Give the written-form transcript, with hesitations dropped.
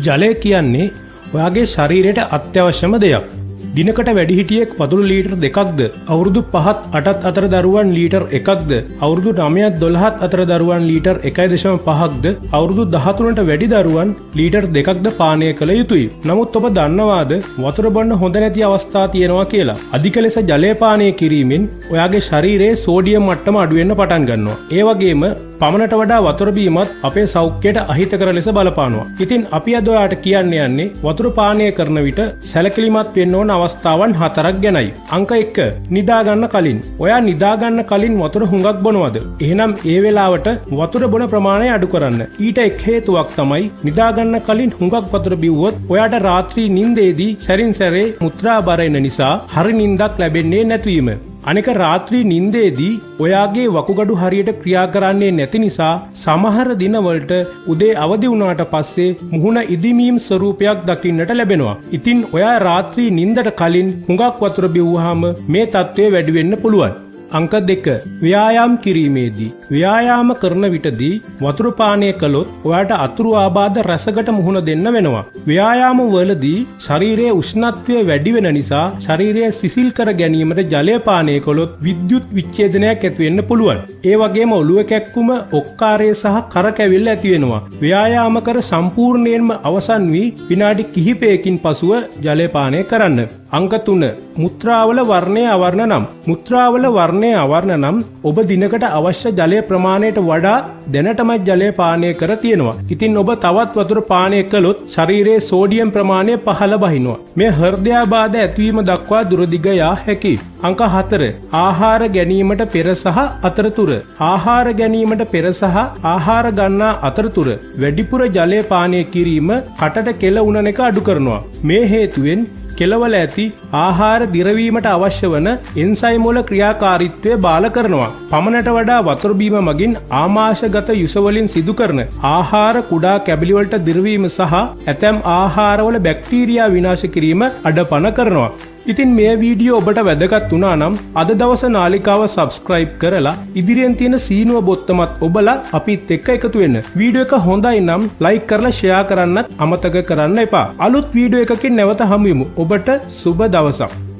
ජලය කියන්නේ ඔයාගේ ශරීරයට අත්‍යවශ්‍යම දෙයක්. දිනකට වැඩිහිටියෙක් වතුර ලීටර් 2ක්ද, අවුරුදු 5ත් 8ත් අතර දරුවන් ලීටර් 1ක්ද, අවුරුදු 9ත් 12ත් අතර දරුවන් ලීටර් 1.5ක්ද, අවුරුදු 13ට වැඩි දරුවන් ලීටර් 2ක්ද පානය කළ යුතුයි. නමුත් ඔබ දන්නවාද වතුර බොන්න හොඳ නැති අවස්ථා තියෙනවා කියලා? අධික ලෙස ජලය පානය කිරීමෙන් ඔයාගේ ශරීරයේ සෝඩියම් මට්ටම අඩු වෙන්න පටන් ගන්නවා. ඒ වගේම පමණට වඩා වතුර බීමත් අපේ සෞඛ්‍යයට අහිතකර ලෙස බලපානවා. ඉතින් අපි අද ඔයාට කියන්න යන්නේ වතුර පානය කරන විට සැලකිලිමත් වෙන්න ඕන අවස්ථාවන් 4ක් ගැනයි. අංක 1. නිදාගන්න කලින්. ඔයා නිදාගන්න කලින් වතුර හුඟක් බොනවද? එහෙනම් ඒ වෙලාවට වතුර බොන ප්‍රමාණය අඩු කරන්න. ඊට එක් හේතුවක් තමයි නිදාගන්න කලින් හුඟක් වතුර බිව්වොත් ඔයාට රාත්‍රී නිින්දේදී සැරින් සැරේ මුත්‍රා බර එන නිසා හරි නිින්දක් ලැබෙන්නේ නැතිවීම. අනෙක රාත්‍රී නිින්දේදී ඔයාගේ වකුගඩු හරියට ක්‍රියා කරන්නේ නැති නිසා සමහර දිනවලට උදේ අවදි වුණාට පස්සේ මුහුණ ඉදිමීම් ස්වරූපයක් දකින්නට ලැබෙනවා. ඉතින් ඔයා රාත්‍රී නිින්දට කලින් හුඟක් වතුර බිව්වහම මේ තත්ත්වය වැඩි වෙන්න පුළුවන්. අංක 2. ව්‍යායාම් කිරීමේදී. ව්‍යායාම කරන විටදී වතුර පානය කළොත් ඔයාට අතුරු ආබාධ රැසකට මුහුණ දෙන්න වෙනවා. ව්‍යායාම වලදී ශරීරයේ උෂ්ණත්වය වැඩි වෙන නිසා ශරීරය සිසිල් කර ගැනීමට ජලය පානය කළොත් විද්‍යුත් විච්ඡේදනයක් ඇති වෙන්න පුළුවන්. ඒ වගේම ඔළුව කැක්කුම, ඔක්කාරය සහ කරකැවිල්ල ඇති වෙනවා. ව්‍යායාම කර සම්පූර්ණයෙන්ම අවසන් වී විනාඩි කිහිපයකින් පසුව ජලය පානය කරන්න. අංක 3. මුත්‍රාවල වර්ණය අවර්ණ නම්. මුත්‍රාවල වර්ණය අවර්ණ නම් ඔබ දිනකට අවශ්‍ය ජලය ප්‍රමාණයට වඩා දැනටම ජලය පානය කර තියෙනවා. ඉතින් ඔබ තවත් වතුර පානය කළොත් ශරීරයේ සෝඩියම් ප්‍රමාණය පහළ බහිනවා. මේ හෘදයාබාධ ඇතිවීම දක්වා දුරදිග යා හැකියි. අංක 4. ආහාර ගැනීමට පෙර සහ අතරතුර. ආහාර ගැනීමට පෙර සහ ආහාර ගන්නා අතරතුර වැඩිපුර ජලය පානය කිරීම කටට කෙල උණන එක අඩු කරනවා. මේ හේතුවෙන් කෙලවල ඇති ආහාර දිරවීමට අවශ්‍ය වන එන්සයිම් වල ක්‍රියාකාරීත්වය බාල කරනවා. පමණට වඩා වතුර බීම මගින් ආමාශගත යුස වලින් සිදු කරන ආහාර කුඩා කැබලි වලට දිරවීම සහ ඇතැම් ආහාරවල බැක්ටීරියා විනාශ කිරීම අඩපණ කරනවා. ඉතින් මේ වීඩියෝ ඔබට වැදගත් වුණා නම් අද දවස නාලිකාව සබ්ස්ක්‍රයිබ් කරලා ඉදිරියෙන් තියෙන සීනුව බොත්තමත් ඔබලා අපිත් එක්ක එකතු වෙන්න. වීඩියෝ එක හොඳයි නම් ලයික් කරලා ෂෙයා කරන්නත් අමතක කරන්න එපා. අලුත් වීඩියෝ එකකින් නැවත හමු වෙමු. ඔබට සුබ දවසක්.